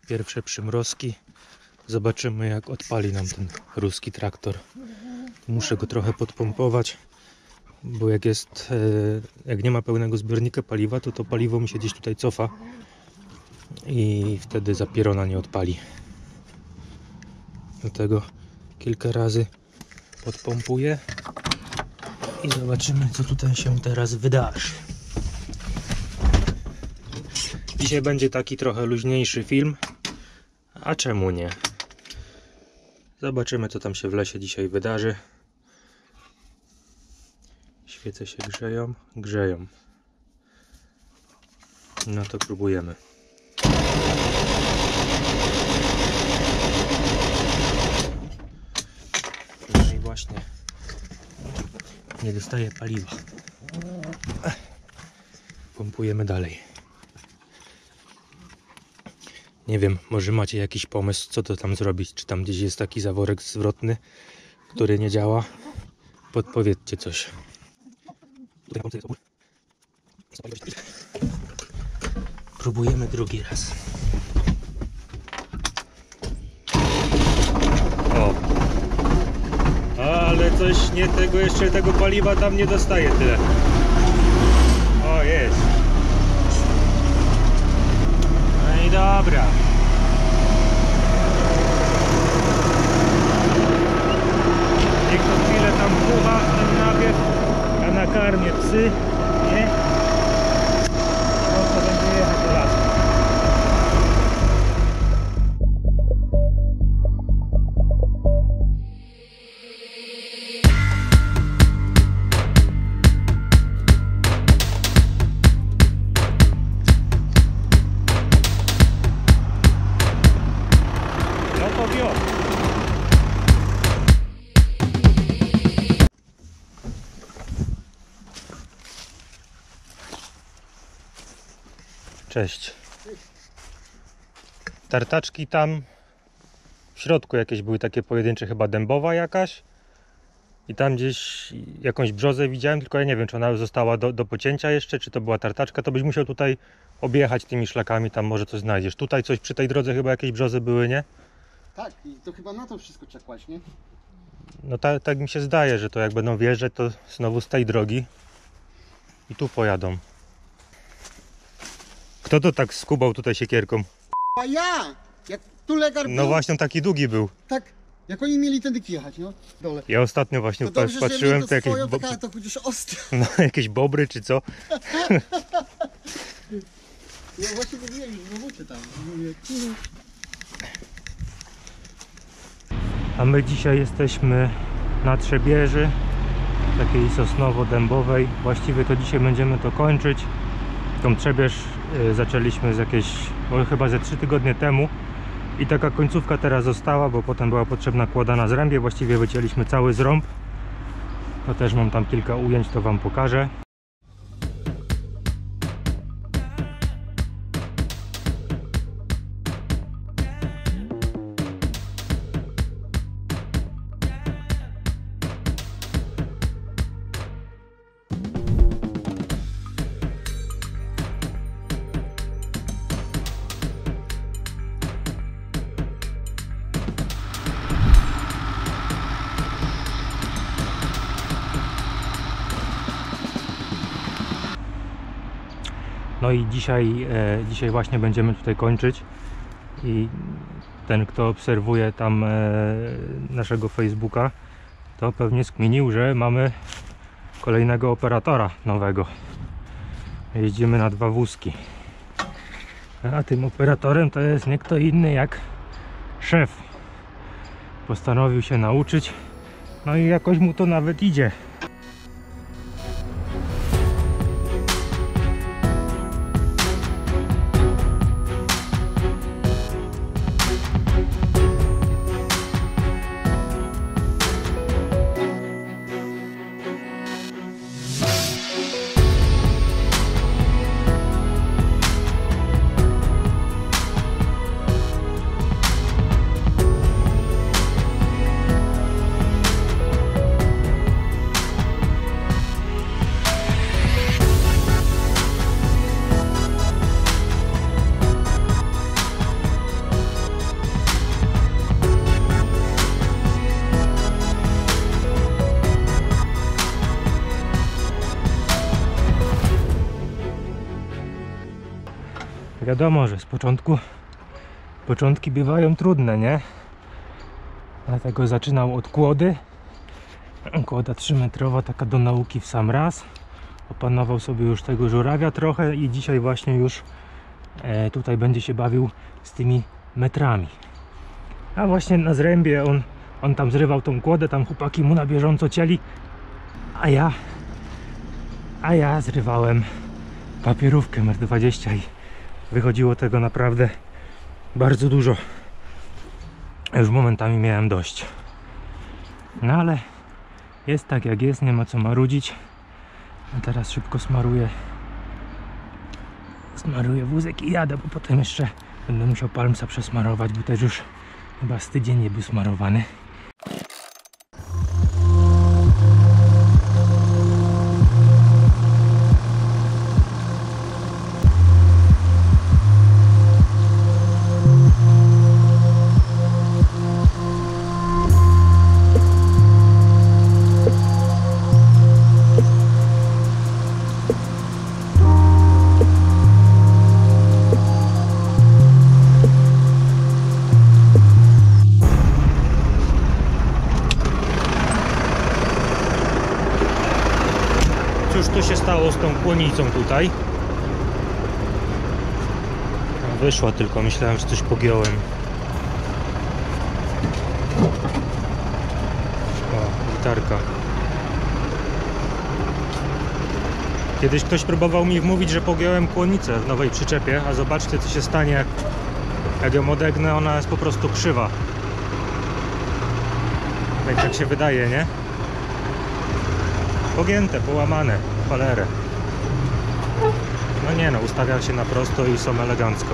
Pierwsze przymrozki. Zobaczymy, jak odpali nam ten ruski traktor. Muszę go trochę podpompować, bo jak nie ma pełnego zbiornika paliwa, to paliwo mi się gdzieś tutaj cofa i wtedy zapierona nie odpali. Dlatego kilka razy podpompuję i zobaczymy, co tutaj się teraz wydarzy. Dzisiaj będzie taki trochę luźniejszy film, a czemu nie? Zobaczymy, co tam się w lesie dzisiaj wydarzy. Świece się grzeją. No to próbujemy. No i właśnie nie dostaje paliwa. Pompujemy dalej. Nie wiem, może macie jakiś pomysł, co to tam zrobić? Czy tam gdzieś jest taki zaworek zwrotny, który nie działa? Podpowiedzcie coś. Próbujemy drugi raz. O! Ale coś nie tego, jeszcze tego paliwa tam nie dostaje tyle. O, jest. No i dobra. Niech to chwilę tam pucha ten nawiew, a nakarmię psy, nie? Prosto będzie jechać do lasu. Cześć. Tartaczki tam w środku jakieś były takie pojedyncze, chyba dębowa jakaś. I tam gdzieś jakąś brzozę widziałem, tylko ja nie wiem, czy ona została do pocięcia jeszcze, czy to była tartaczka. To byś musiał tutaj objechać tymi szlakami, tam może coś znajdziesz. Tutaj coś przy tej drodze chyba jakieś brzozy były, nie? Tak, i to chyba na to wszystko czekłaś, nie? No tak mi się zdaje, że to jak będą wjeżdżać, to znowu z tej drogi i tu pojadą. Kto to tak skubał tutaj siekierką? A ja! Jak tu legar był, No właśnie, taki długi był. tak, jak oni mieli tędy jechać, no, dole. Ja ostatnio właśnie To dobrze, patrzyłem, że to jakieś, taka, to chociaż ostra. no, jakieś bobry czy co. Ja właśnie mówiłem, że robocie tam. Mówię, A my dzisiaj jesteśmy na Trzebieży, takiej sosnowo-dębowej. Właściwie to dzisiaj będziemy to kończyć. Tą Trzebież zaczęliśmy chyba ze 3 tygodnie temu. I taka końcówka teraz została, bo potem była potrzebna kłada na zrębie. Właściwie wycięliśmy cały zrąb. To też mam tam kilka ujęć, to wam pokażę. No i dzisiaj właśnie będziemy tutaj kończyć i ten, kto obserwuje tam naszego Facebooka, to pewnie skminił, że mamy kolejnego operatora nowego. Jeździmy na 2 wózki, a tym operatorem to jest nie kto inny jak szef. Postanowił się nauczyć, no i jakoś mu to nawet idzie. wiadomo, że z początki bywają trudne, nie? Dlatego zaczynał od kłody. Kłoda 3-metrowa, taka do nauki w sam raz. Opanował sobie już tego żurawia trochę i dzisiaj właśnie już tutaj będzie się bawił z tymi metrami. A właśnie na zrębie on tam zrywał tą kłodę, tam chłopaki mu na bieżąco cieli, a ja zrywałem papierówkę M20 i wychodziło tego naprawdę bardzo dużo. Już momentami miałem dość. No ale jest tak jak jest, nie ma co marudzić. A teraz szybko smaruję wózek i jadę, bo potem jeszcze będę musiał palmsa przesmarować, bo też już chyba z tydzień nie był smarowany. Cóż to się stało z tą kłonicą tutaj? Wyszła tylko, myślałem, że coś pogiąłem. O, gitarka. Kiedyś ktoś próbował mi wmówić, że pogiąłem kłonicę w nowej przyczepie, a zobaczcie, co się stanie, jak ją odegnę, ona jest po prostu krzywa. Tak się wydaje, nie? Pogięte, połamane, cholerę. No nie no, ustawia się na prosto i są elegancko.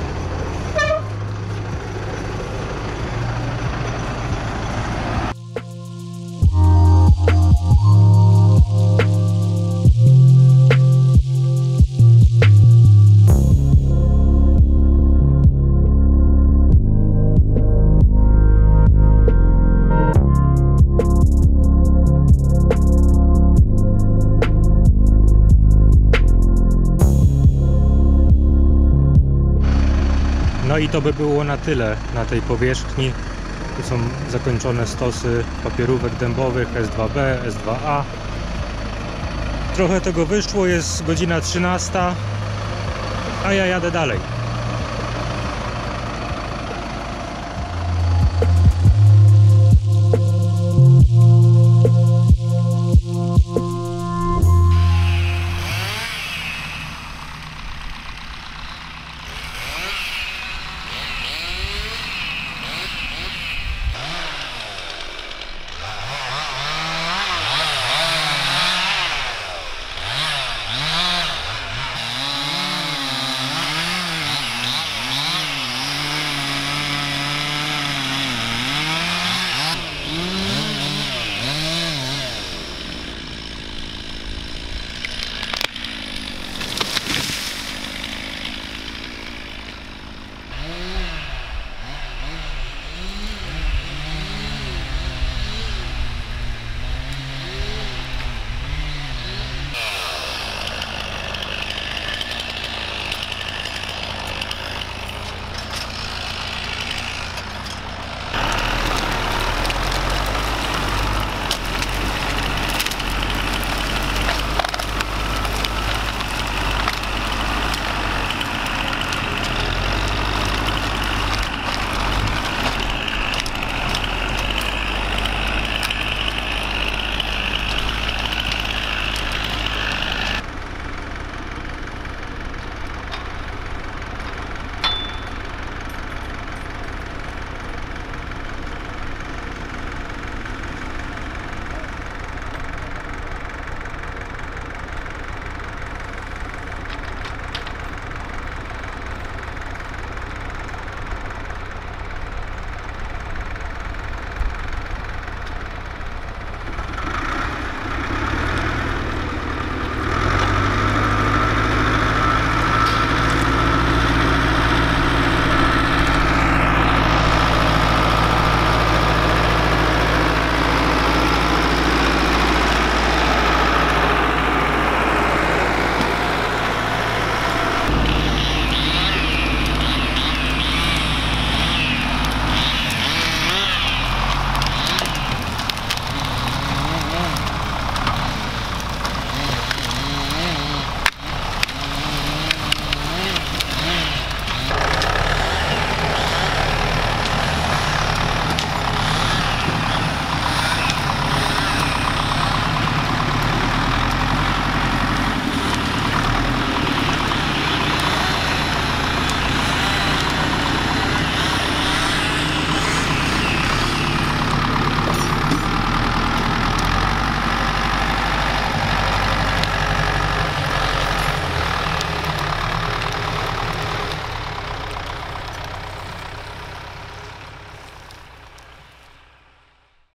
No i to by było na tyle na tej powierzchni. Tu są zakończone stosy papierówek dębowych S2B, S2A. Trochę tego wyszło, jest godzina 13, a ja jadę dalej.